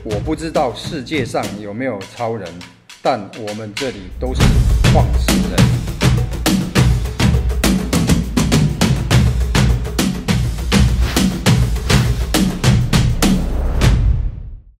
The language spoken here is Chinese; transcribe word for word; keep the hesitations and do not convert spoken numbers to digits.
我不知道世界上有没有超人，但我们这里都是创始人。